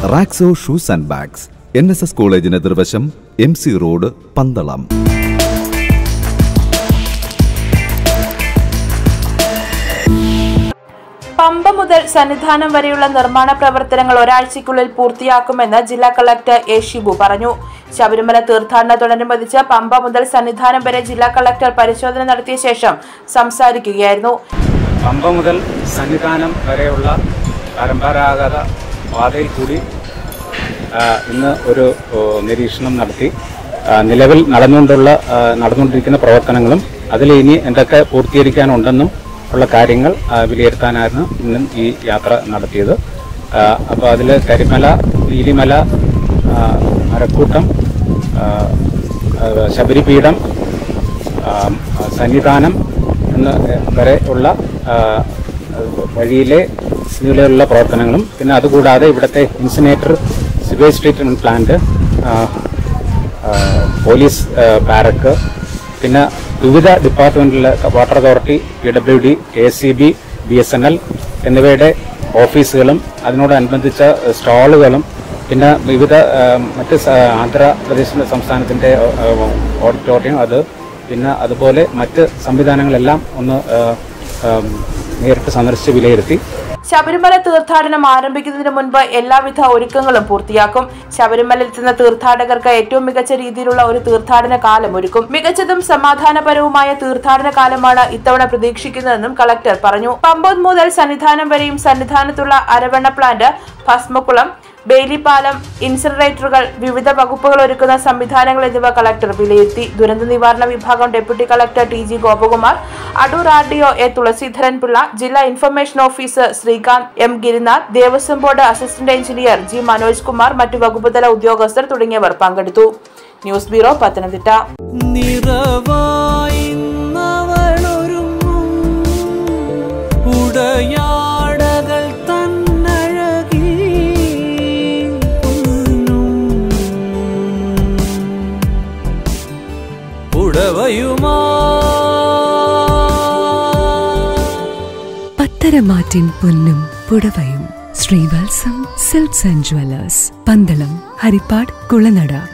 Raxo shoes and bags, NSS കോളേജിന് എതിർവശം, MC road, Pandalam. Pamba മുതൽ സന്നിധാനം വരെയുള്ള നിർമ്മാണ പ്രവർത്തനങ്ങൾ ഒരാഴ്ചയ്ക്കുള്ളിൽ പൂർത്തിയാക്കുമെന്ന് ജില്ലാ കളക്ടർ A. ഷിബു പറഞ്ഞു. ശബരിമല തീർത്ഥാടനത്തോടനുബന്ധിച്ച് പമ്പ മുതൽ സന്നിധാനം വരെ ജില്ലാ കളക്ടർ പരിശോധന നടത്തിയ ശേഷം സംസാരിക്കുകയായിരുന്നു. പമ്പ മുതൽ സന്നിധാനം വരെയുള്ള പരമ്പരാഗത പാതയിൽ കൂടി ഇന്ന് ഒരു നിരീക്ഷണം നടത്തി. നിലവിൽ നടന്നുകൊണ്ടിരിക്കുന്ന പ്രവർത്തനങ്ങളും അതിൽ ഇനി എന്തൊക്കെ പൂർത്തീകരിക്കാനുണ്ടെന്നും ഉള്ള കാര്യങ്ങൾ വിലയിരുത്താനായിരുന്നു ഇന്നും ഈ യാത്ര നടത്തിയത്. അപ്പോൾ അതിൽ കരിമല, നീലിമല, മരക്കൂട്ടം, ശബരിപീഠം, സന്നിധാനം വരെ ഉള്ള വഴിയിലെ നിലവിലുള്ള പ്രവർത്തനങ്ങളും പിന്നെ അതുകൂടാതെ ഇവിടുത്തെ incinerator, sewage treatment plant, police barrack, പിന്നെ വിവിധ ഡിപ്പാർട്ട്മെന്റിലെ water authority, PWD, KCB, BSNL എന്നിവയുടെ ഓഫീസുകളും അതിനോടനുബന്ധിച്ച സ്റ്റാളുകളും പിന്നെ വിവിധ മറ്റ് ആന്ധ്രാപ്രദേശിന്റെ സംസ്ഥാനത്തിന്റെ ഓഡിറ്റോറിയം പിന്നെ അതുപോലെ മറ്റ് സംവിധാനങ്ങളെല്ലാം ഒന്ന് നേരിട്ട് സന്ദർശിച്ച് വിലയിരുത്തി. ശബരിമല തീർത്ഥാടനം ആരംഭിക്കുന്നതിന് മുൻപ് എല്ലാവിധ ഒരുക്കങ്ങളും പൂർത്തിയാക്കും. ശബരിമലയിലെത്തുന്ന തീർത്ഥാടകർക്ക് ഏറ്റവും മികച്ച രീതിയിലുള്ള ഒരു തീർത്ഥാടന കാലം ഒരുക്കും. മികച്ചതും സമാധാനപരവുമായ തീർത്ഥാടന കാലമാണ് ഇത്തവണ പ്രതീക്ഷിക്കുന്നതെന്നും കളക്ടർ പറഞ്ഞു. പമ്പ മുതൽ സന്നിധാനം വരെയും സന്നിധാനത്തുള്ള അരവണ്ണ പ്ലാന്റ്, ഭസ്മക്കുളം, ബെയിലിപ്പാലം, ഇൻസിനറേറ്ററുകൾ, വിവിധ വകുപ്പുകൾ ഒരുക്കുന്ന സംവിധാനങ്ങൾ എന്നിവ കളക്ടർ വിലയിരുത്തി. ദുരന്ത നിവാരണ വിഭാഗം deputy collector TG Gopakumar, Adoor RDO A. Thulasidharan Pillai, ജില്ലാ information officer Sreekanth M. Girinath, Devaswom board assistant engineer G. Manoj Kumar, മറ്റു വകുപ്പുതല ഉദ്യോഗസ്ഥർ തുടങ്ങിയവർ പങ്കെടുത്തു. News bureau, Pathanamthitta. പത്തരമാറ്റിൻ പൊന്നും പുടവയും Sreevalsam silks and jewellers, Pandalam, Harippad, Kulanada.